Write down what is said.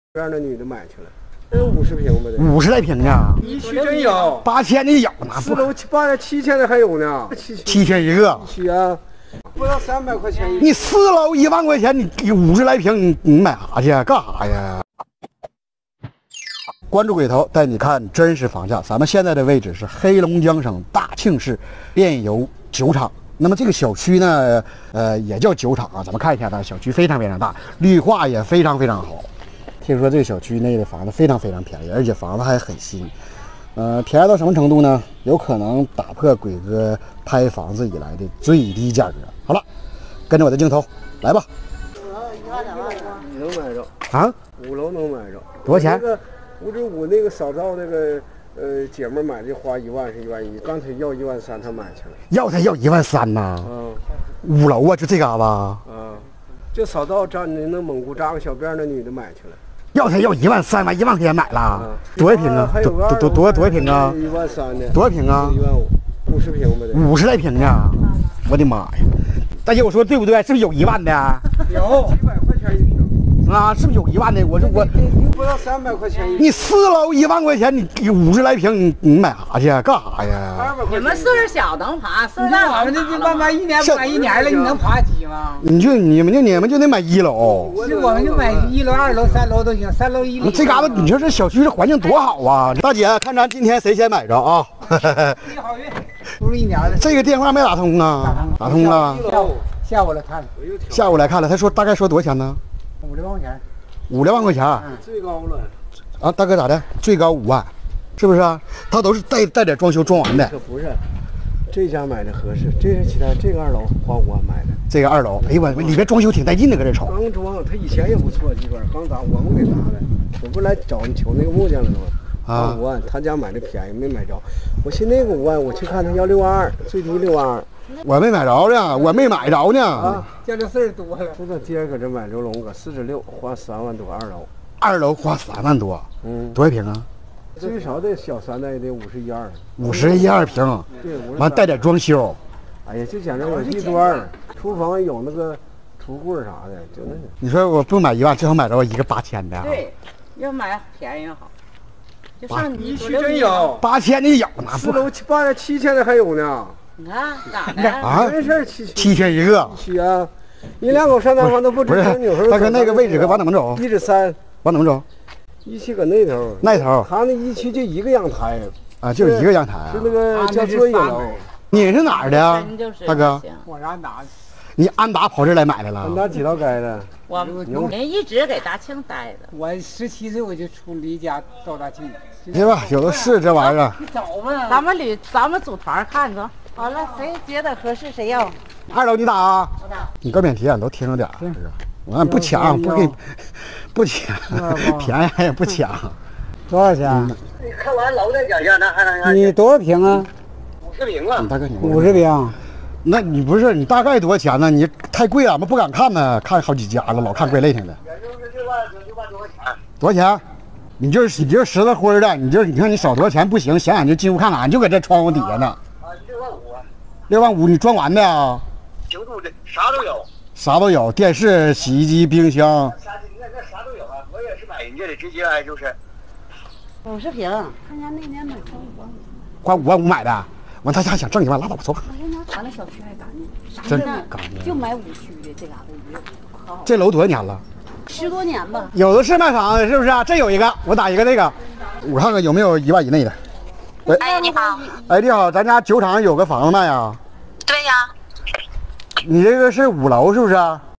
让那女的买去了，那50平吧得。 50来平啊！ 一区真有 8000的有呢 ，4楼7000的还有呢 ，7000一个。 区啊，不到300块钱一。 你4楼1万块钱，你50来平，你买啥去？干啥呀？关注鬼头带你看真实房价。咱们现在的位置是黑龙江省大庆市炼油酒厂。那么这个小区呢，也叫酒厂啊。咱们看一下它小区非常非常大，绿化也非常非常好。听说这个小区内的房子非常非常便宜，而且房子还很新。便宜到什么程度呢？有可能打破鬼哥拍房子以来的最低价格。好了，跟着我的镜头来吧。 你能买着啊 ？5楼能买着。 多少钱？ 那个5之5那个扫灶那个姐们买的花1万是1万1，刚才要1.3万，她买去了。 要才要1.3万呐！5楼啊，就这嘎达。 就扫灶站的那蒙古扎个小辫那女的买去了。 要才要1.3万，1万块钱买了。多少平啊？多少平啊 ？1.3万的。 多少平啊 ？150平吧得。 50来平啊！我的妈呀！大姐，我说对不对？是不是有1万的？ 有，700块钱一平。 啊，是不是有1万的？我不到300块钱一平。 你4楼1万块钱，你50来平，你买啥去？干啥呀？ 你们岁数小能爬，岁数大我们这慢慢1年不满1年了，你能爬几吗？ 你们就得买1楼。 是，我们就买1楼、2楼、3楼都行，3楼1楼。 这嘎达，你说这小区这环境多好啊！大姐，看咱今天谁先买着啊？ 你好运，不是1年了。 这个电话没打通啊？打通了。 下午来看了。 下午来看了，他说大概说多少钱呢 ？5、6万块钱。 5、6万块钱。 最高了。 啊，大哥咋的？最高5万，是不是啊？他都是带点装修装完的。 这不是，这家买的合适，这是其他这个2楼花5万买的。 这个2楼，哎呦我里边装修挺带劲的，搁这瞅。 刚装，他以前也不错，基本刚砸，我们给砸的。我不来找你求那个木匠了吗？花5万，他家买的便宜，没买着。我寻那个5万，我去看他要6万2，最低6万2。 我没买着呢，我没买着呢。 这这事儿多了。 就在街搁这买着龙搁46，花3万多 2楼花3万多。多少平啊？ 最少得小3代得51、2。 51、2平。 对， 完带点装修。 哎呀，就讲这有地砖，厨房有那个橱柜啥的，就那个。 你说我不买1万，最好买着一个8000的。 对，要买便宜越好。就上一区真有 8000的有呢 ，4楼7000的还有呢。 你看咋的？ 啊，真事 7000一个。 区啊，一两口上南方都不值钱。有时候大哥那个位置往哪么走 ？1至3。 往哪么走 ？1区搁那头。 那头。 他那1区就一个阳台。 啊，就一个阳台啊。 是那个叫座椅楼。 你是哪儿的呀，大哥？ 我是安达的。 你安达跑这儿来买来了？ 安达几道街的？ 我人一直给大庆待着。 我17岁我就离家到大庆。 对吧？有的是这玩意儿。 你找吧。 咱们组团看着。好了，谁觉得合适谁要。 2楼你打啊？我打。你个免提俺都听着点儿。我不抢，不抢，便宜也不抢。 多少钱？ 你看完楼再讲价，那还能？ 你多少平啊 ？50平啊。 大哥，你 50平。 那你不是你大概多少钱呢？你太贵了，俺们不敢看呢，看好几家了，老看怪累挺的。 也就是6万多块钱。 多少钱？你就是实在灰的，你看你少多少钱不行，想想就进屋看看，俺就搁这窗户底下呢。 6万5。 6万5，你装完的啊 ？9度的，啥都有。 啥都有，电视、洗衣机、冰箱。 那啥都有啊，我也是买人家的，直接就是 50平。 他家那年买花5万5买的，完他家想挣1万，拉倒吧，走吧。 他那小区还干净， 真干净。 就买5区的这嘎达可好。 这楼多少年了 ？10多年吧。 有的是卖房子，是不是啊？这有一个，我打一个那个，我看看有没有1万以内的。喂， 哎，你好。 哎，你好，咱家酒厂有个房子卖啊。 对呀。 你这个是5楼是不是？